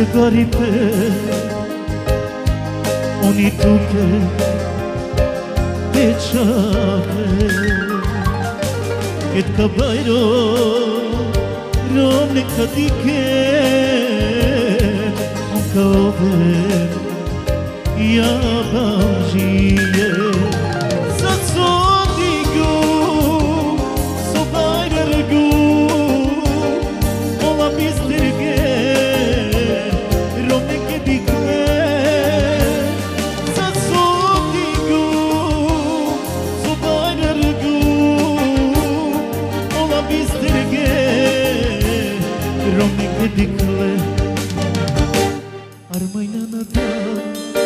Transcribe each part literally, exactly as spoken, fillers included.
gari pe unii duke de ceave Ket ka bajro romne ka dike On ka ove ja banjije Sa sondigu so bajrgu Ola misterge romne ke dike Sa sondigu so bajrgu Ola misterge romne ke dikle Armajna na dan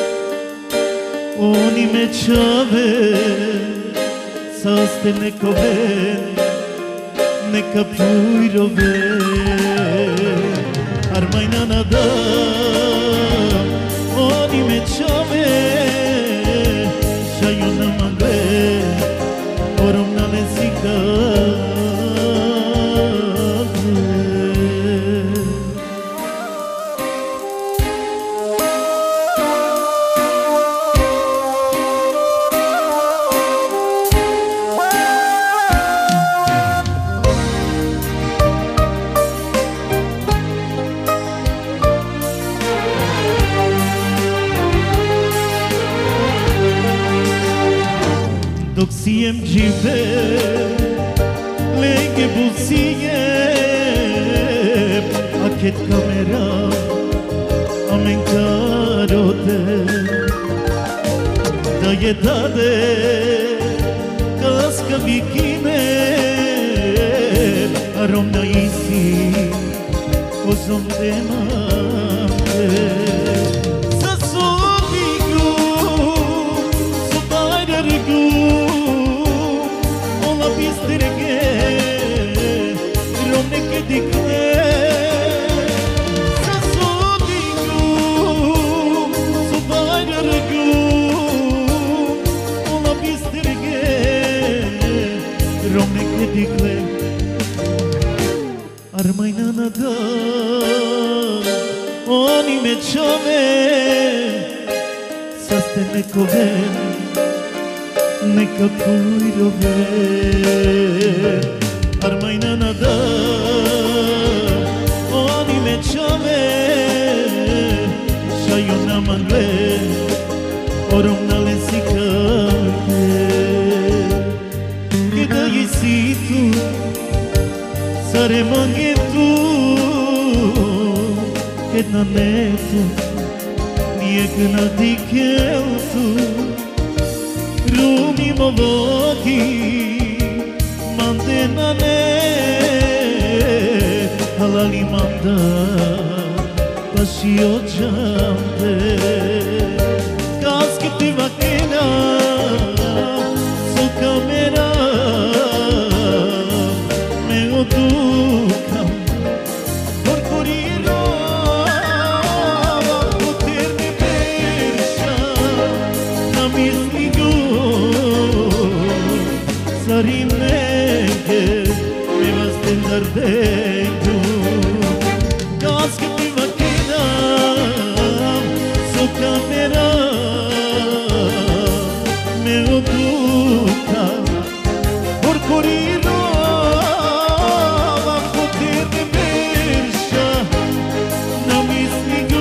Oni me qave Saste neko ven Neka pujrove Armajna na dan Oni me qave Shajo na mangve Orom na lesika Dok si jem gjive Lenge busije A ket kamera A men karote Da je dade Kaska vikine A rom na isi Kozom te mamte Sa sodigu So bajrgu Misterge romne ke dikle Sa sodigu so bajrgu Ola misterge romne ke dikle Armajna na dan Oni me qave Saste neko ven Neka pujrove Armajna na dan Oni me qave Shajo na mangve Orom na lesikake Kada jesitu Sare mangetu Ket na netu Nijek na dikeltu Rumi moloki Mande ne Halali manda Bashi ocamde Kaski ti vakena So kamera Me odukam Porcoriro Potermi perša Na misligu Sarim neke Me vas tendardenju Kaske ti makinam So kamera Me odukam Porcoriro Potermi perša Na misligu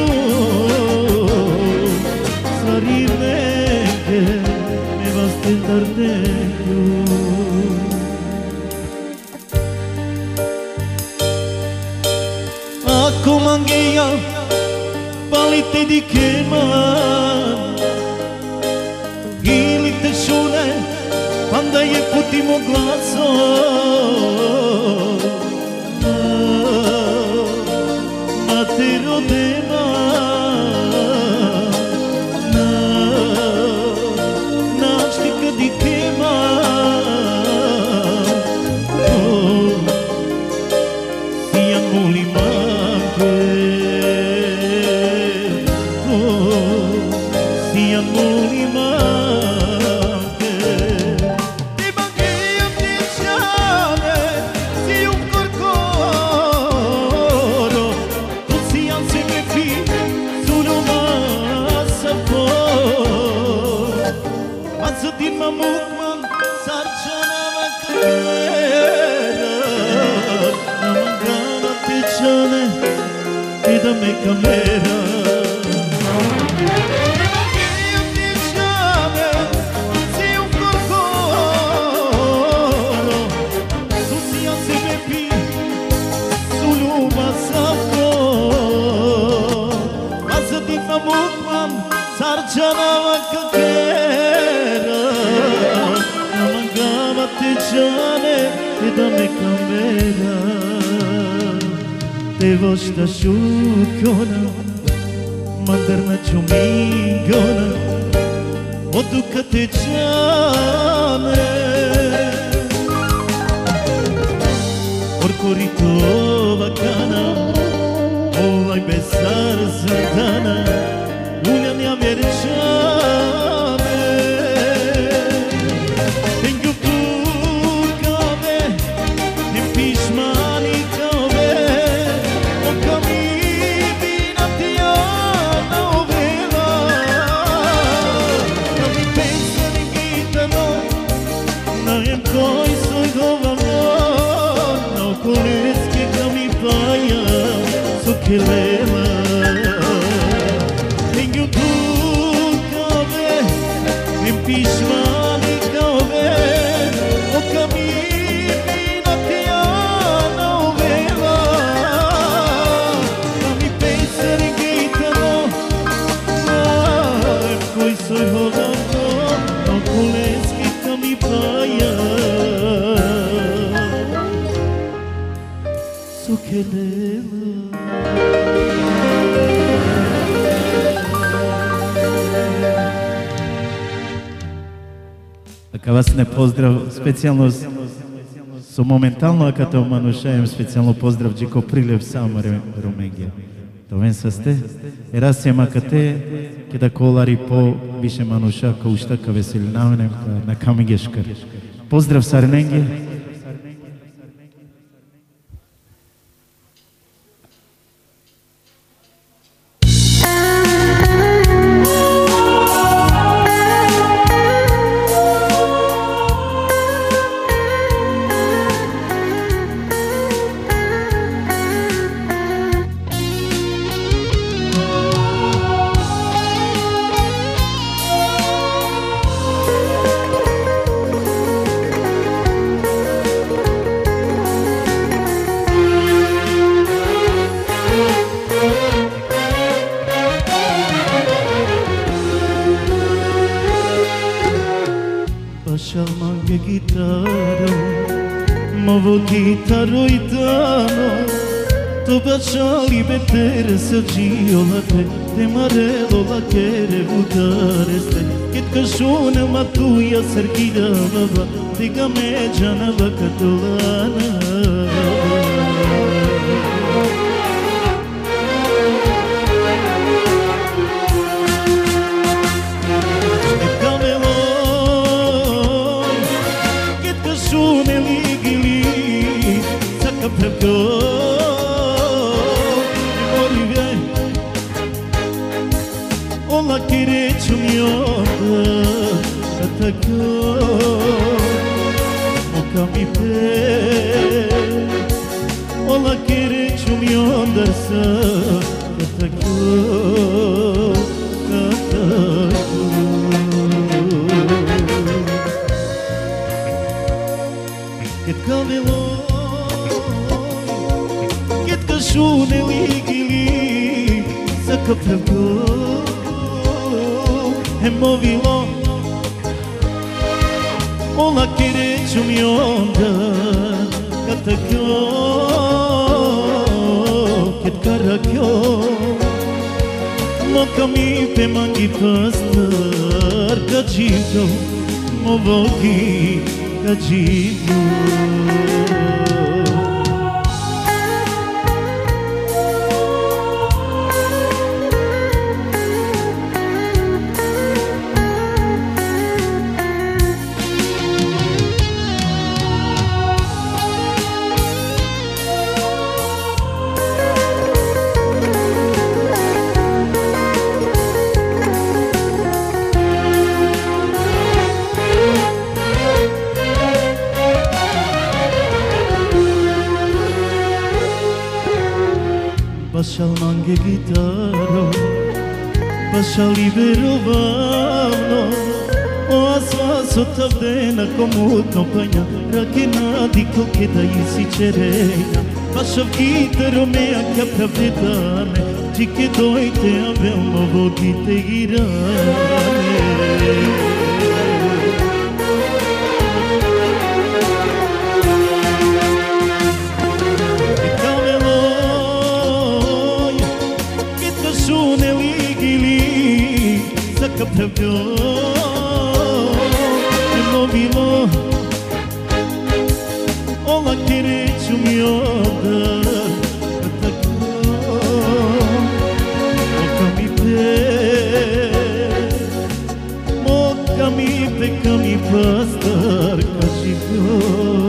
Sarim neke Me vas tendardenju Ako mangeja palite di keman Ili te šune Panda je putimo glaso Na te rodema Na Našti kad i keman Sijan moli manke Sijan moli manke Ti mangeja ptičane Si un corcoro Tu sijan se me fine mukman sarchana makera namangana tichane ida me kamera mukman sarchana makera namangana tichane ida me kamera te voshta shukona mandarna chumigona oduka tichane orkorito bacana Olay besar zırdana Ulan ya merçame En güptur kahve En pişmani kahve O kami binatiyana o vela Na mi pensa ni gitano Na em koi soy govamon Na o koneski kami paya Sukelela Tenho tu cave Em pishmani cave O caminho na tiana o vela Na mi pensar em guitano Em coi soy rodando No kuleski kami paia Sukelela Така вас не поздрав специјално со моментално като манушаем специјално поздрав Джико Прилев сам Ромегија. Товен са сте, е раз се макате ке да колари по више мануша ка ушта ка веселинавенем на камигешкар. Поздрав Сарненге. Shalmange gitaro, movo gitaro itano, to bachali betere se giolate, te marelo la kere butareste, kit kashone matuya serkida baba, diga me jana la katolana. Ola kireçum yolda katakyo Mokami pe Ola kireçum yolda sa katakyo Katakyo Ket kavelo Ket kashune ligili Sa katakyo Movilo Ola kireçum yolda katakyo Ket karakyo Mokami pe mangi pastar Kajito Movogi Kajito gitaro Pasha liberovano O asvaso tavdena komutno panja Rakena diko keda isi čereja Pasha gitaro me anka pravdedane Čike dojte a veoma vodite irane Pravdjo ne bilo Ola kereću mi oda Tako Moka mi pe Moka mi pe Ka mi pastar Ka živio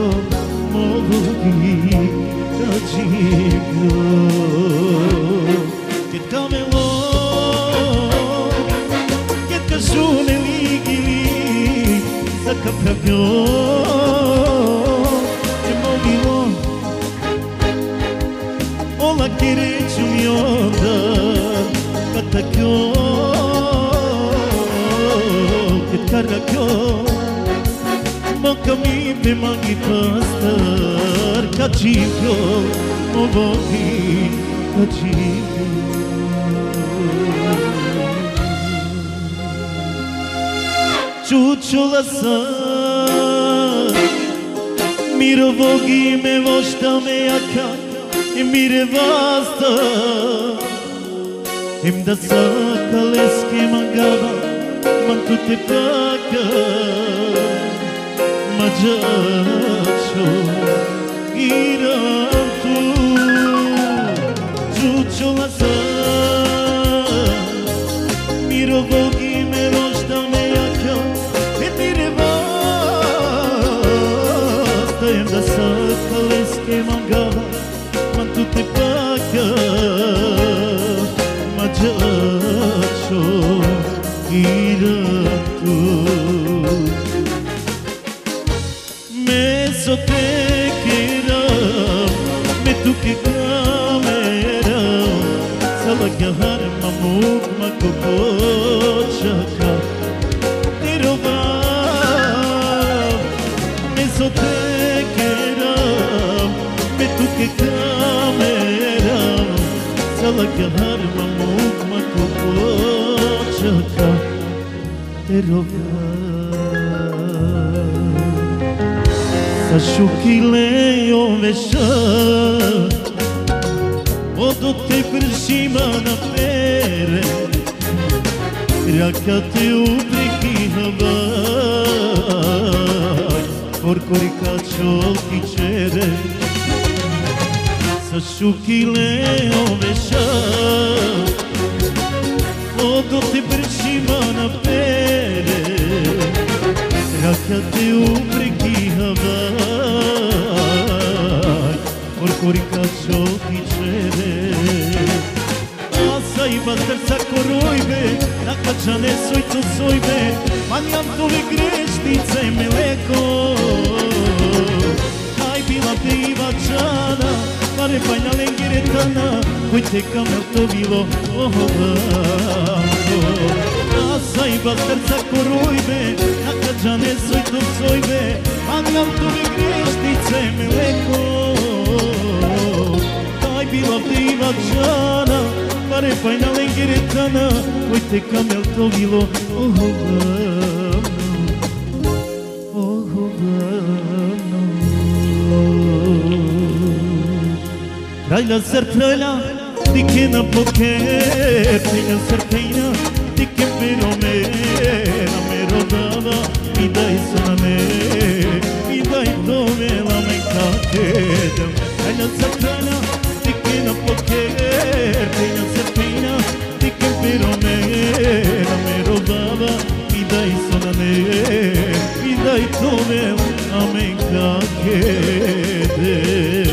Mogi Ka živio Kad kamelo Žune ligili Zaka pravdjo Ne mogilo Ola kereću mi onda Kad takjo Kad karakjo Moka mi pe mangi pastar Kad živjo Mogi Kad živjo Čučula sam Mirovog ime vošta me jaka I mire vasta Em da saka leske mangava Man tu te paka Mađačo Iram tu Čučula sam Mirovog ime vošta me Da saka leske mangava Man tu te paka Mađačo Ira tu Me so te keram Me tu ke kameram Salak ya harma mukma kokočaka Te rovam Me so te Ke kamera Salak ya harma mukma kokočaka Te rovam Sa šukile oveša Odo te pršima na pere Raka te upreki havaj Korkorika čolki čere Sa šukile oveša Odo te pršima na pere Raka te upreki havaj Korkorika čolki čere Asa i bastar sa korojbe Nakačane sojco sojbe Manjam tove grešnice meleko Aj bila te ivačana Pare bajna lengiretana Koji te kamel to bilo ohovano Asa i bastar sa korojbe Nakačane sojco sojbe Manjam tove grešnice meleko Aj bila te ivačana Pare bajna lengiretana Koji te kamel to bilo ohovano Ohovano Kralja srpljala, dike na poker Kralja srpljala, dike pero me Na me rodava, mi daj sa me Mi daj to me la me kakedam Kralja srpljala, dike na poker Kralja srpljala, dike pero me Na me rodava, mi daj sa me Mi daj to me la me kakedam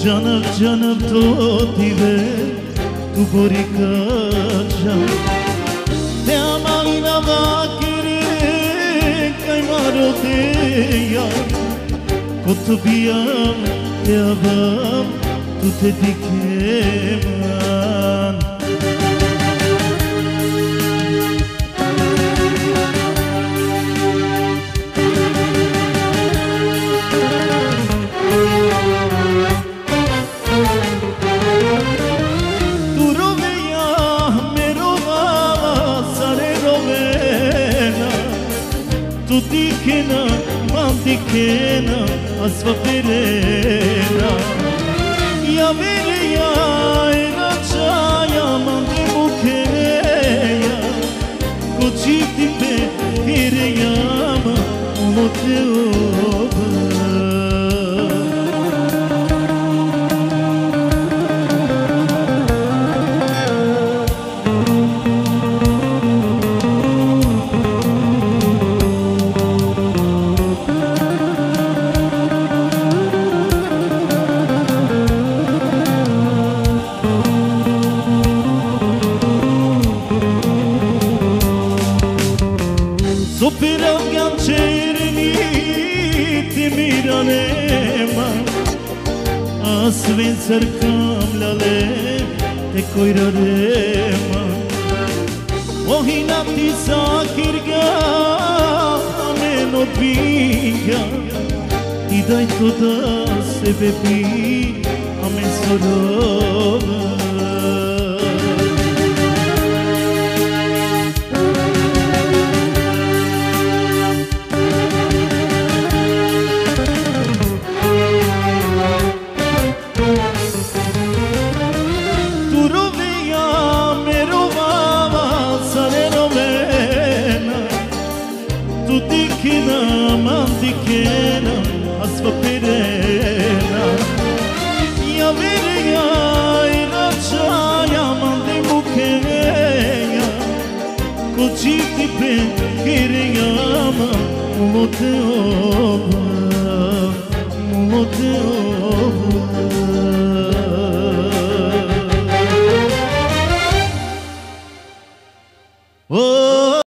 Canım canım totive tu borika can te amina vakire kai maro te ya kutubiyam te abam tu te dikeman Tu dikena, mam dikena, asfa perena Ya vere ya era chaya, mam de mukeya Kuchi tipe kere yama, umote oba Sopirau gancerni ti miranema Asvin sarkam lale te koirarema Ohina ti sakirga ameno pinga Idai toda sebebi amen sorova Tu dikena, mam dikena, asfa perena Ya vere ya ira chaya, mam de mukeya Kuchi tipe kere yama, umote oba, umote oba